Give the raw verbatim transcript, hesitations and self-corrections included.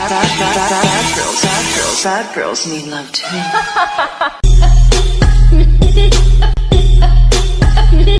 Bad, bad, bad, bad girls, bad girls, bad girls need love too.